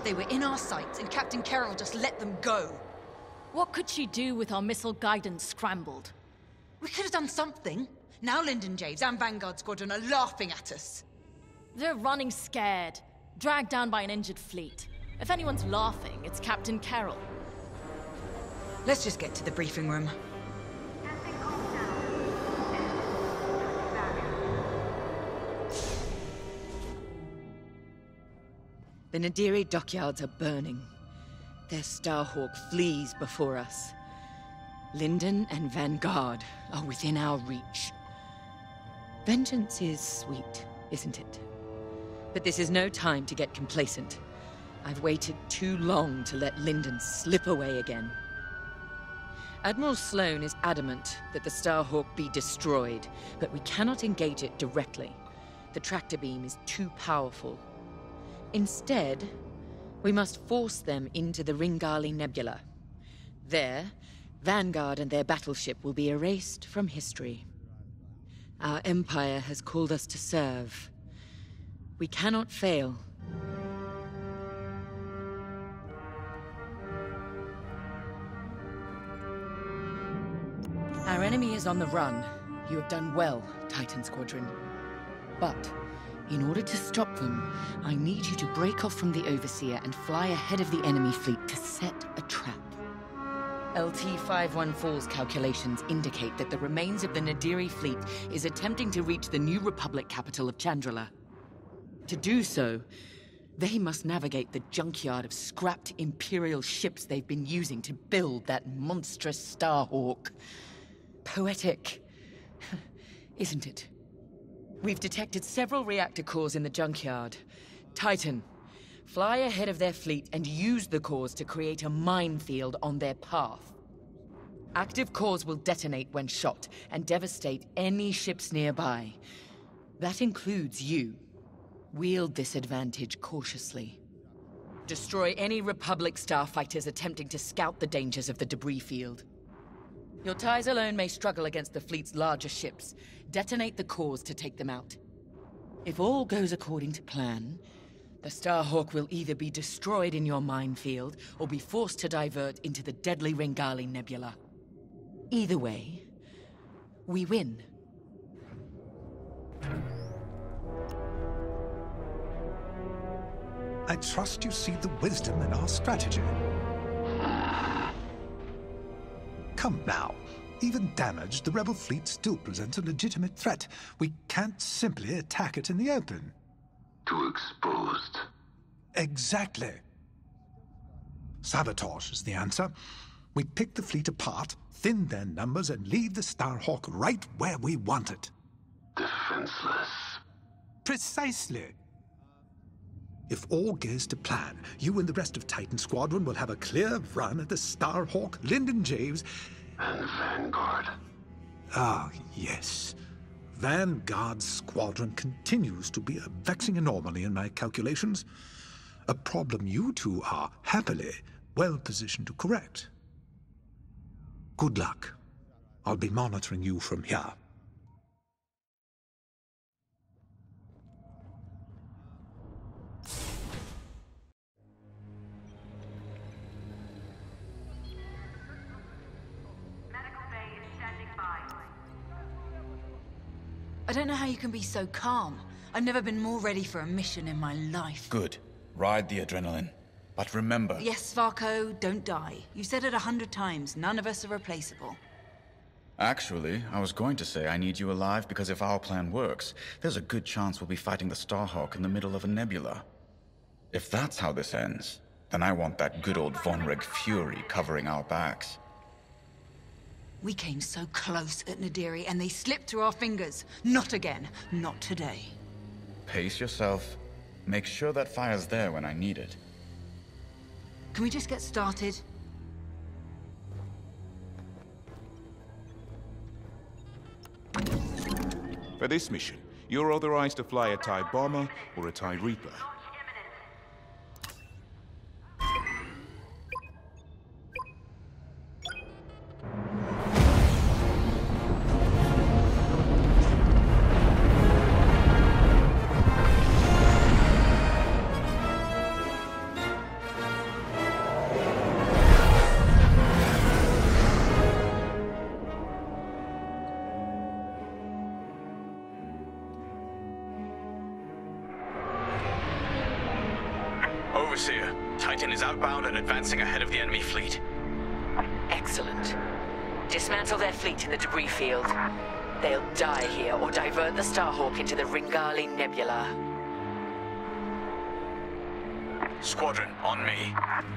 They were in our sights, and Captain Carroll just let them go. What could she do with our missile guidance scrambled? We could have done something. Now Lyndon James and Vanguard Squadron are laughing at us. They're running scared, dragged down by an injured fleet. If anyone's laughing, it's Captain Carroll. Let's just get to the briefing room. The Nadiri dockyards are burning. Their Starhawk flees before us. Lyndon and Vanguard are within our reach. Vengeance is sweet, isn't it? But this is no time to get complacent. I've waited too long to let Lyndon slip away again. Admiral Sloane is adamant that the Starhawk be destroyed, but we cannot engage it directly. The tractor beam is too powerful. Instead, we must force them into the Ringali Nebula. There, Vanguard and their battleship will be erased from history. Our Empire has called us to serve. We cannot fail. Our enemy is on the run. You have done well, Titan Squadron. But in order to stop them, I need you to break off from the Overseer and fly ahead of the enemy fleet to set a trap. LT-514's calculations indicate that the remains of the Nadiri fleet is attempting to reach the New Republic capital of Chandrila. To do so, they must navigate the junkyard of scrapped Imperial ships they've been using to build that monstrous Starhawk. Poetic, isn't it? We've detected several reactor cores in the junkyard. Titan, fly ahead of their fleet and use the cores to create a minefield on their path. Active cores will detonate when shot and devastate any ships nearby. That includes you. Wield this advantage cautiously. Destroy any Republic starfighters attempting to scout the dangers of the debris field. Your ties alone may struggle against the fleet's larger ships. Detonate the cores to take them out. If all goes according to plan, the Starhawk will either be destroyed in your minefield or be forced to divert into the deadly Ringali Nebula. Either way, we win. I trust you see the wisdom in our strategy. Come now. Even damaged, the rebel fleet still presents a legitimate threat. We can't simply attack it in the open. Too exposed. Exactly. Sabotage is the answer. We pick the fleet apart, thin their numbers, and leave the Starhawk right where we want it. Defenseless. Precisely. If all goes to plan, you and the rest of Titan Squadron will have a clear run at the Starhawk, Lyndon James, and Vanguard. Ah, yes. Vanguard's squadron continues to be a vexing anomaly in my calculations. A problem you two are, happily, well positioned to correct. Good luck. I'll be monitoring you from here. I don't know how you can be so calm. I've never been more ready for a mission in my life. Good. Ride the adrenaline. But remember... Yes, Varko, don't die. You said it 100 times. None of us are replaceable. Actually, I was going to say I need you alive because if our plan works, there's a good chance we'll be fighting the Starhawk in the middle of a nebula. If that's how this ends, then I want that good old Vonreg fury covering our backs. We came so close at Nadiri, and they slipped through our fingers. Not again. Not today. Pace yourself. Make sure that fire's there when I need it. Can we just get started? For this mission, you're authorized to fly a TIE Bomber or a TIE Reaper. Overseer, Titan is outbound and advancing ahead of the enemy fleet. Excellent. Dismantle their fleet in the debris field. They'll die here or divert the Starhawk into the Ringali Nebula. Squadron, on me.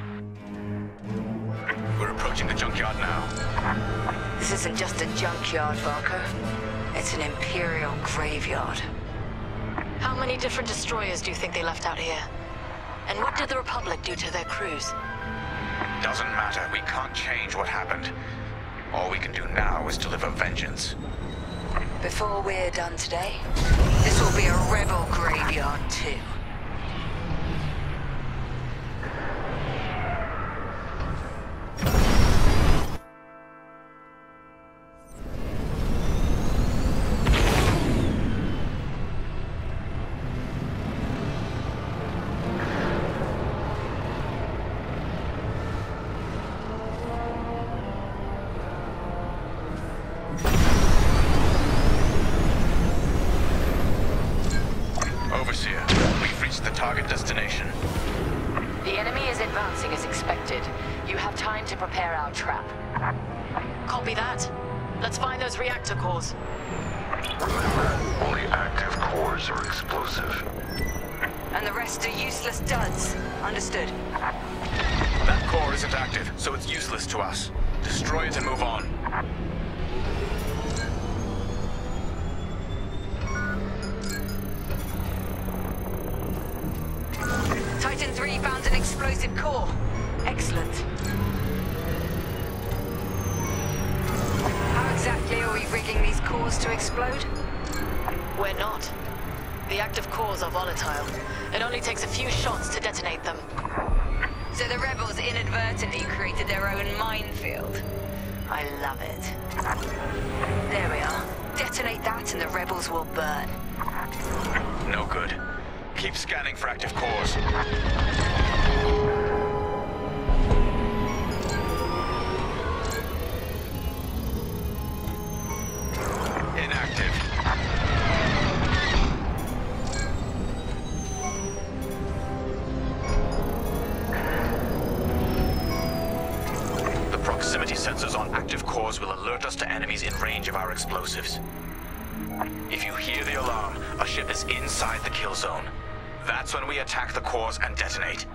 We're approaching the junkyard now. This isn't just a junkyard, Barker. It's an Imperial graveyard. How many different destroyers do you think they left out here? And what did the Republic do to their crews? Doesn't matter. We can't change what happened. All we can do now is deliver vengeance. Before we're done today, this will be a rebel graveyard too. Overseer, we've reached the target destination. The enemy is advancing as expected. You have time to prepare our trap. Copy that. Let's find those reactor cores. Remember, only active cores are explosive. And the rest are useless duds. Understood. That core isn't active, so it's useless to us. Destroy it and move on. Titan 3 found an explosive core. Excellent. How exactly are we rigging these cores to explode? We're not. The active cores are volatile. It only takes a few shots to detonate them. So the rebels inadvertently created their own minefield. I love it. There we are. Detonate that and the rebels will burn. No good. Keep scanning for active cores. Inactive. The proximity sensors on active cores will alert us to enemies in range of our explosives. If you hear the alarm, a ship is inside the kill zone. That's when we attack the cores and detonate.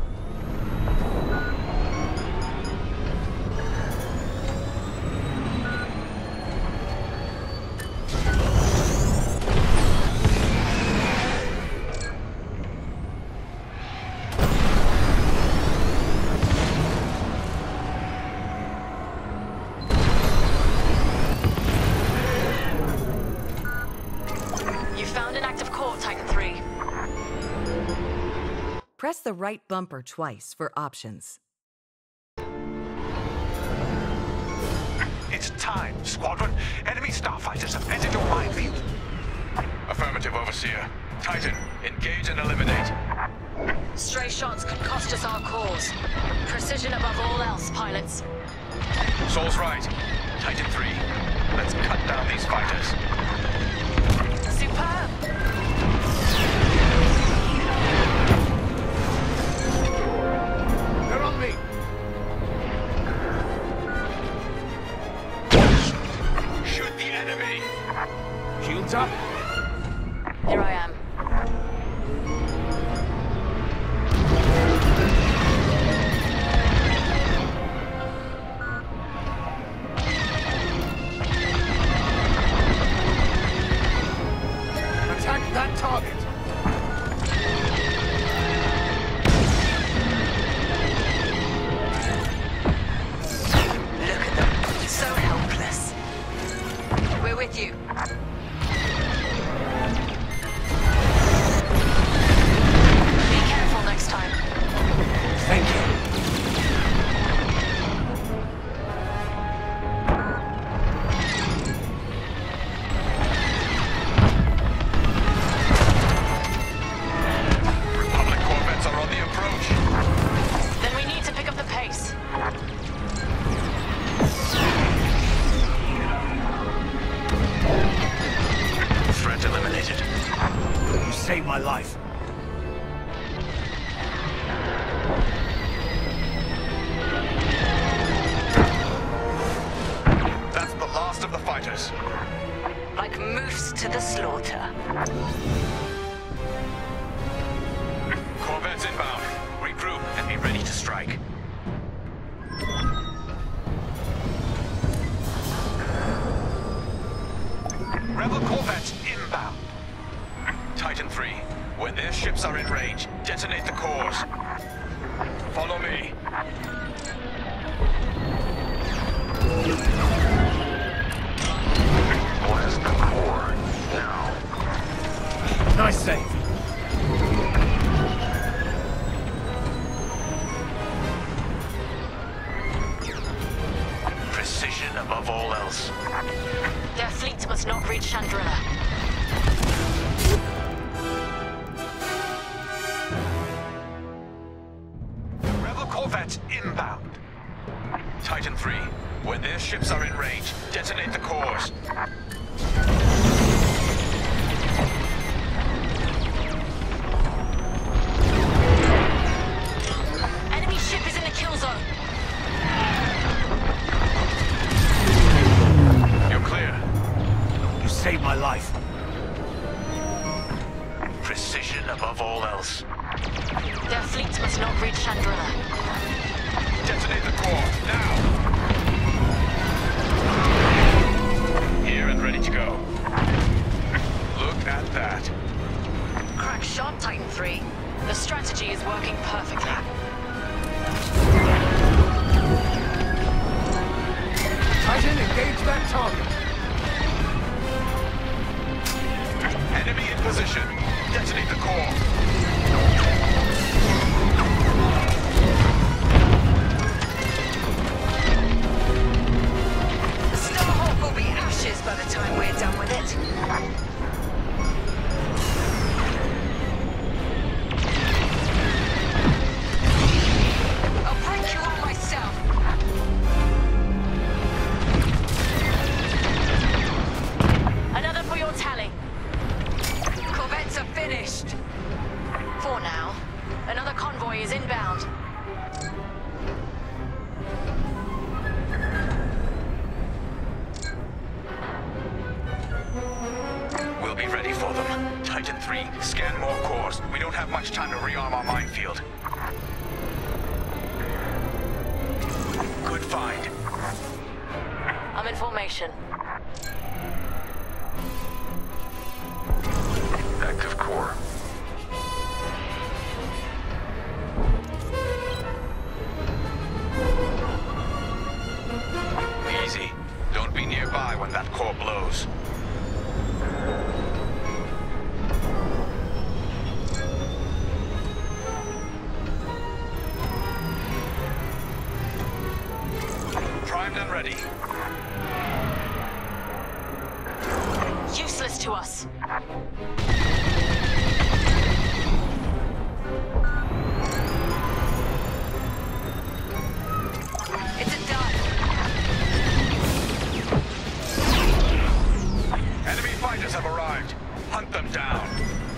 You found an active core, Titan 3. Press the right bumper twice for options. It's time, Squadron. Enemy starfighters have entered your minefield. Affirmative, Overseer. Titan, engage and eliminate. Stray shots could cost us our cores. Precision above all else, pilots. Sol's right. Titan 3, let's cut down these fighters. Superb! They're on me. Shoot the enemy! Shields up. Here I am. Attack that target. Look at them. So helpless. We're with you. Be careful next time. Thank you. Republic corvettes are on the approach. Then we need to pick up the pace. Threat eliminated. You saved my life. like moose to the slaughter. Corvettes inbound. Regroup and be ready to strike. Rebel corvettes inbound. Titan 3, when their ships are in range, detonate the cores. Follow me. Blast the core. Now. Nice save. Precision above all else. Their fleet must not reach Chandrila. Rebel corvettes inbound. Titan 3, when their ships are in range, detonate the cores. Enemy ship is in the kill zone. You're clear. You saved my life. Precision above all else. Their fleet must not reach Chandrila. Detonate the core, now! Here and ready to go. Look at that. Crack shot, Titan 3. The strategy is working perfectly. Titan, engage that target. Enemy in position. Detonate the core. The Starhawk will be ashes by the time we're done with it. I'll break you all myself. Another for your tally. Corvettes are finished. For now. Another convoy is inbound. We'll be ready for them. Titan 3, scan more cores. We don't have much time to rearm our minefield. Good find. I'm in formation. Active core. Easy. Don't be nearby when that core blows. Primed and ready. Useless to us. It's a dive. Enemy fighters have arrived. Hunt them down.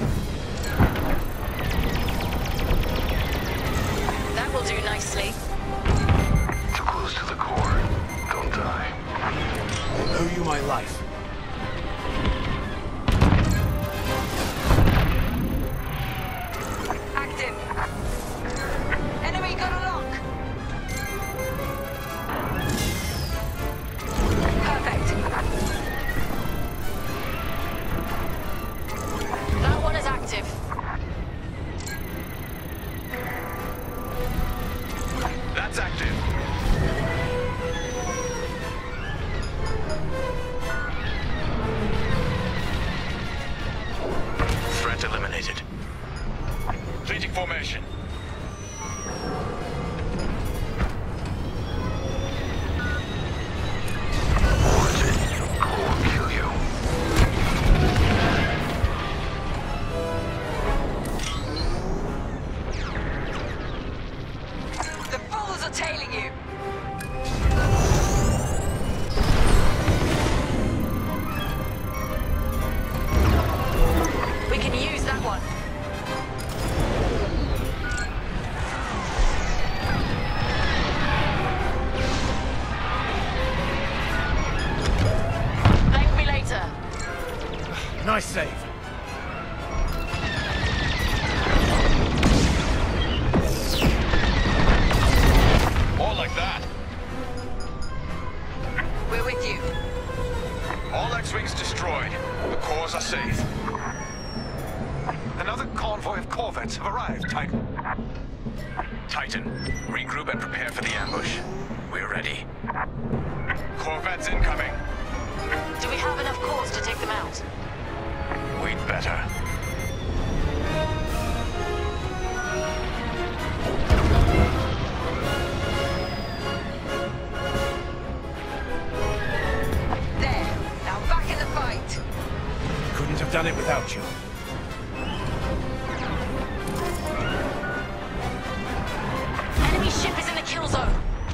That will do nicely. Too close to the core. Don't die. I owe you my life. Active. Enemy got a lock. Perfect. That one is active. That's active. Threat eliminated. Completing formation. Watch it. Core will kill you. The fools are tailing you. We can use that one. Nice save. More like that. We're with you. All X-Wings destroyed. The cores are safe. Another convoy of corvettes have arrived, Titan. Titan, regroup and prepare for the ambush. We're ready. Corvettes incoming. Do we have enough cores to take them out? We'd better. There. Now back in the fight. Couldn't have done it without you. Enemy ship is in the kill zone.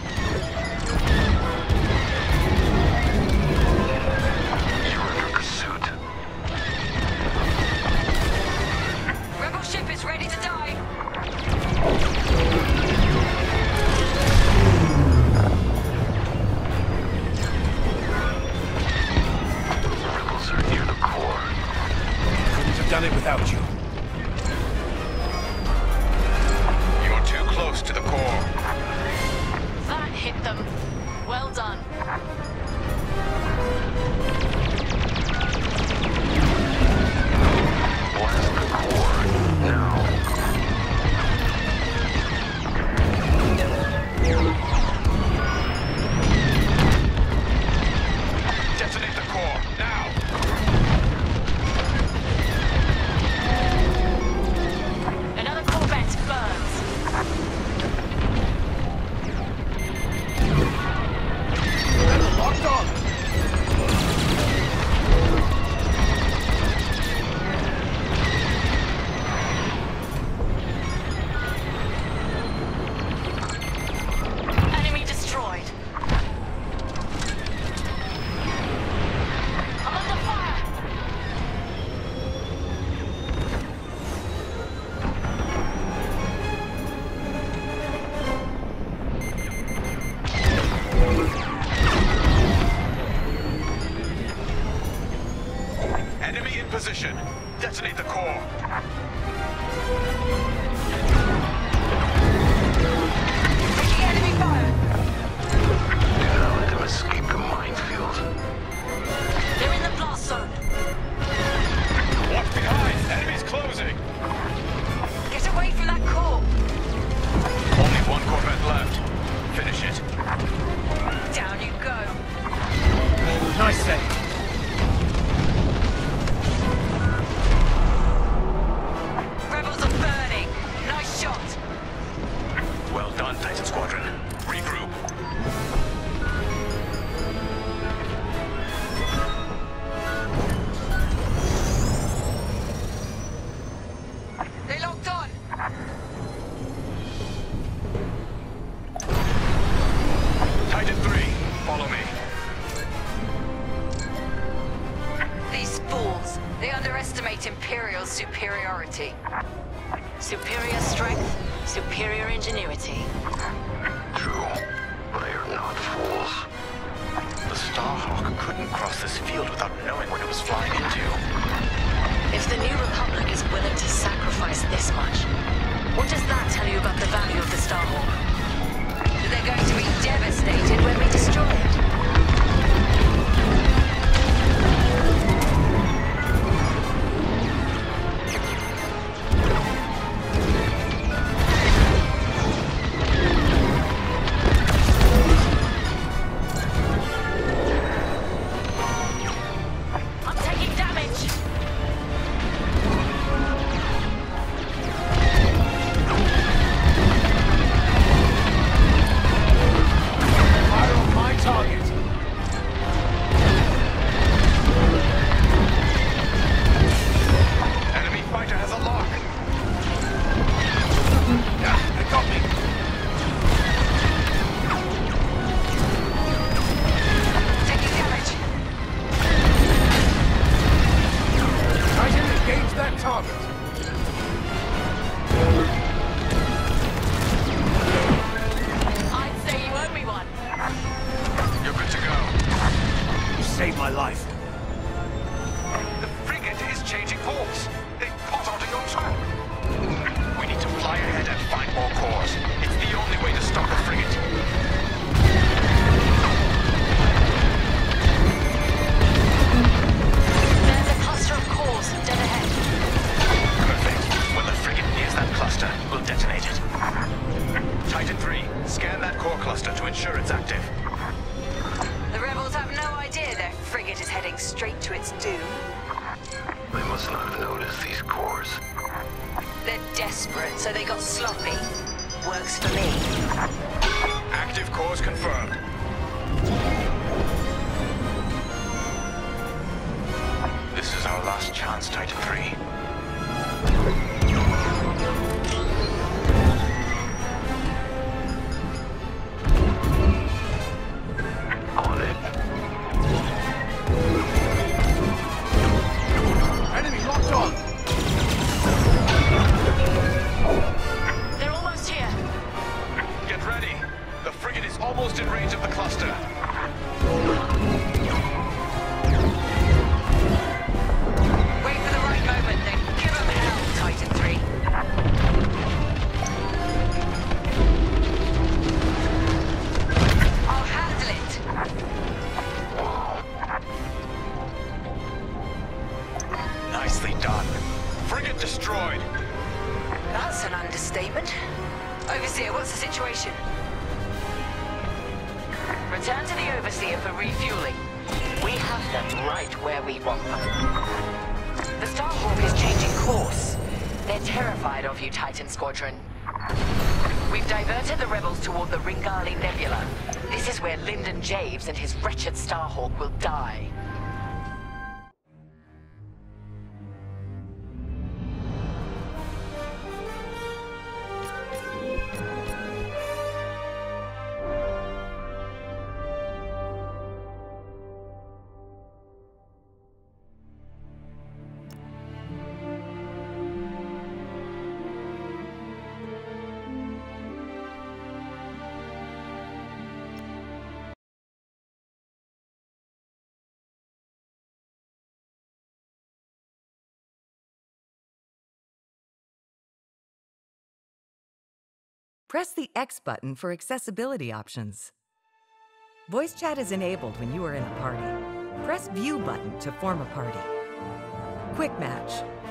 You're under pursuit. Rebel ship is ready to die. Rebels are near the core. Couldn't have done it without you. You're too close to the core. That hit them. Well done. Blast the core. Now. Detonate the core, now! Another Corvette burns. Rebel locked on. Enemy destroyed. I'm under fire. Enemy in position. Detonate the core. Taking enemy fire. Do not let them escape the minefield. They're in the blast zone. Watch behind! Enemy's closing! Get away from that core. Only one Corvette left. Finish it. Down you go. Nice save. Rebels are burning. Nice shot. Well done, Titan Squadron. Regroup. They locked on. Titan 3, follow me. These fools. They underestimate Imperial superiority. Superior strength, superior ingenuity. True, but they are not fools. The Starhawk couldn't cross this field without knowing what it was flying into. If the New Republic is willing to sacrifice this much, what does that tell you about the value of the Starhawk? They're going to be devastated when we destroy it. I'm taking damage. Fire on my target. Enemy fighter has a lock. They got me. Taking damage. Titan, engage that target. I'd say you owe me one. You're good to go. You saved my life. The frigate desperate, so they got sloppy. Works for me. Active course confirmed. This is our last chance, Titan 3. On it. Enemy locked on! They're almost here. Get ready. The frigate is almost in range of the cluster. Wait for the right moment, then give them hell, Titan 3. I'll handle it. Nicely done. Frigate destroyed. That's an understatement. Overseer, what's the situation? Return to the Overseer for refueling. We have them right where we want them. The Starhawk is changing course. They're terrified of you, Titan Squadron. We've diverted the rebels toward the Ringali Nebula. This is where Lyndon Javes and his wretched Starhawk will die. Press the X button for accessibility options. Voice chat is enabled when you are in a party. Press View button to form a party. Quick Match.